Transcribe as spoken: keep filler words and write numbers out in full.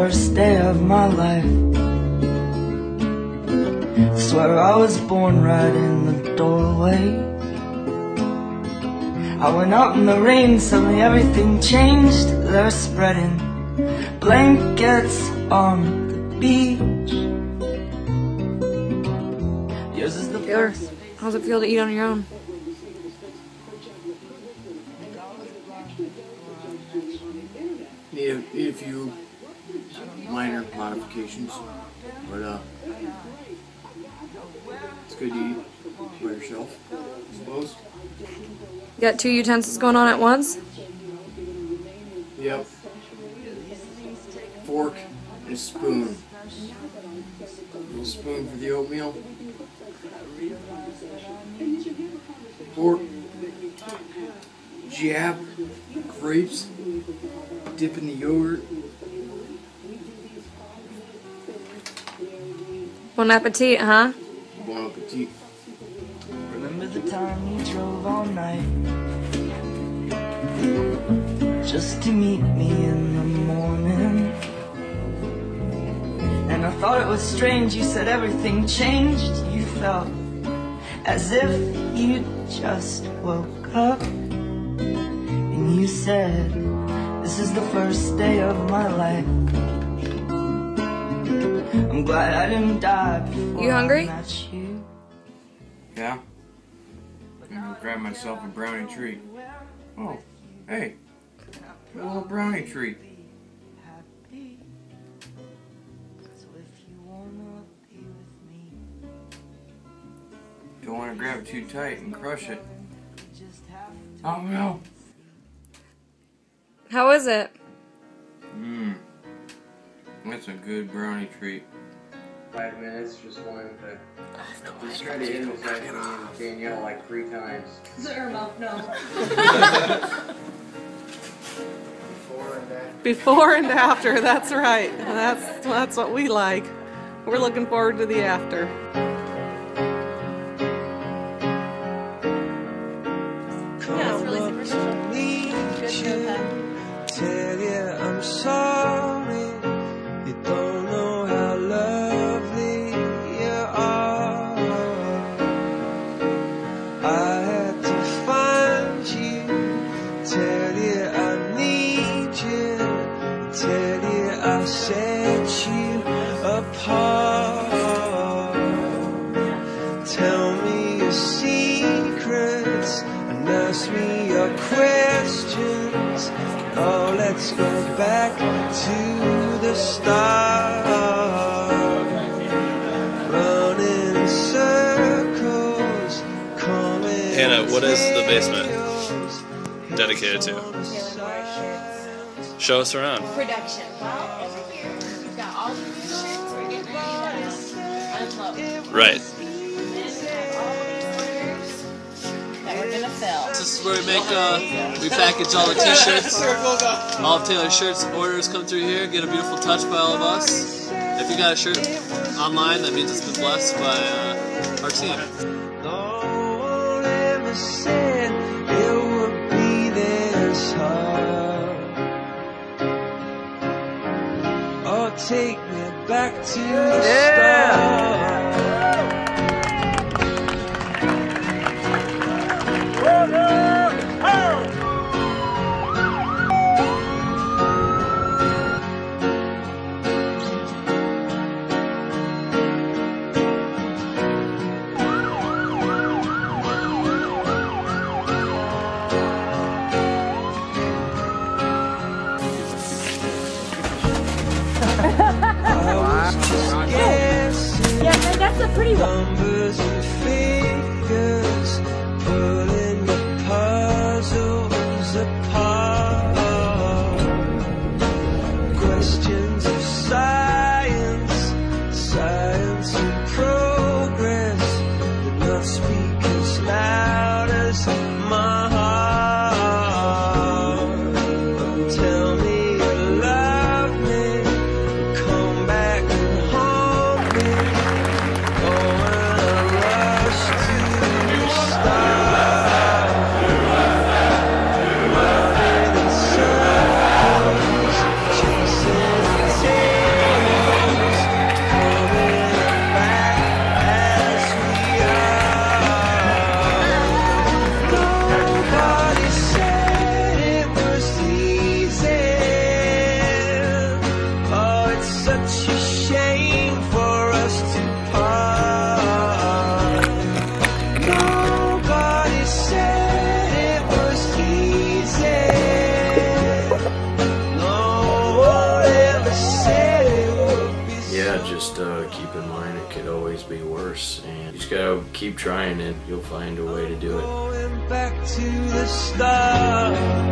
first day of my life. Swear I was born right in the doorway. I went out in the rain, suddenly everything changed. They're spreading blankets on the beach. Yours is the Taylor, how's it feel to eat on your own? Need a, need a few minor modifications, but uh, it's good to eat by yourself, I suppose. You got two utensils going on at once? Yep. Fork and a spoon. A little spoon for the oatmeal. Fork. Jab. Grapes. Dip in the yogurt. Bon appetit, huh? Bon appetit. Remember the time you drove all night just to meet me in the morning? And I thought it was strange, you said everything changed. You felt as if you just woke up. And you said, this is the first day of my life. I'm glad I didn't die before You hungry? I met you. Yeah. I'm gonna grab myself a brownie treat. Oh, hey. A little brownie treat. Don't want to grab it too tight and crush it. Oh no. How is it? Mmm. That's a good brownie treat. Five minutes, just wanted to just try to end this night with Danielle like three times. Her mouth, no. Before and after. Before and after, that's right. That's that's what we like. We're looking forward to the after. Yeah, it's really super. Good show, Pat. Tell you I'm sorry. You don't know how lovely you are. I had to find you. Tell you I need you. Tell you I set you apart. Tell me your secrets and ask me your questions. Oh, let's go back to the start. Running in circles, coming. Hannah, what is the basement dedicated to? Show us around. Production. Well, over here, we've got all the new shirts. We're getting ready to unload. Right. And we have all these orders that we're going to fill. This is where we make, uh, we package all the t-shirts. All of Taylor's shirts orders come through here, get a beautiful touch by all of us. If you got a shirt online, that means it's been blessed by uh, our team. No one ever said it would be this hard. Oh, take me back to the start. Yes, I know. just uh, keep in mind it could always be worse, and you just gotta keep trying and you'll find a way to do it. Going back to the start.